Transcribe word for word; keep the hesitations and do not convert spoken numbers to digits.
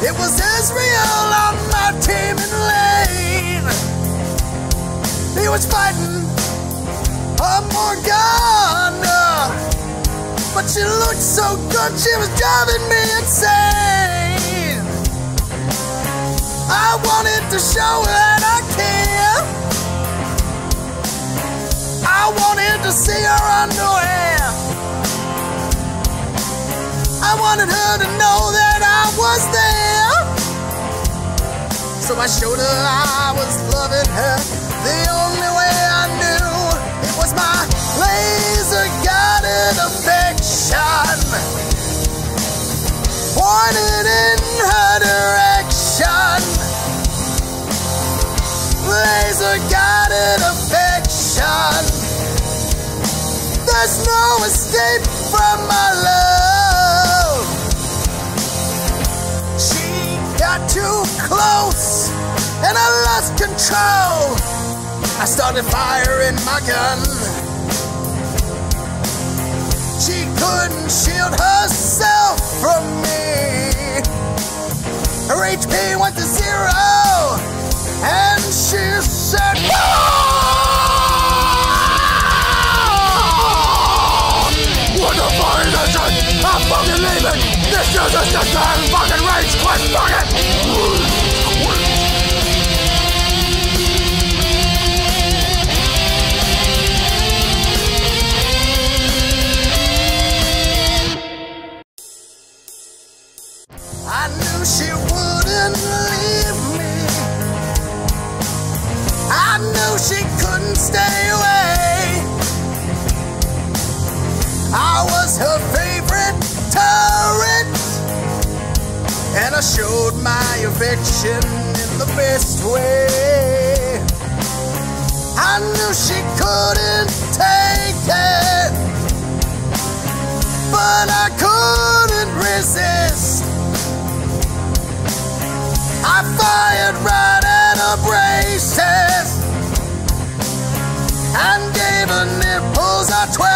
It was Ezreal on my team in lane. He was fighting a Morgana, but she looked so good, she was driving me insane. I wanted to show her that I care. I wanted to see her underwear. I wanted her to know that I was there. So I showed her I was loving her the only way I knew. It was my laser-guided affection, pointed in her direction. Laser-guided affection. There's no escape from my love. She got too close and I lost control. I started firing my gun. She couldn't shield herself from me. Her H P went to zero and she said, what the fuck is this shit? I'm fucking leaving! This is just a damn fucking race quit! Fuck it! I knew she wouldn't leave me. I knew she couldn't stay away. I was her favorite turret, and I showed my affection in the best way. I knew she couldn't take it, but I couldn't resist. I fired right at her braces and gave her nipples a twist.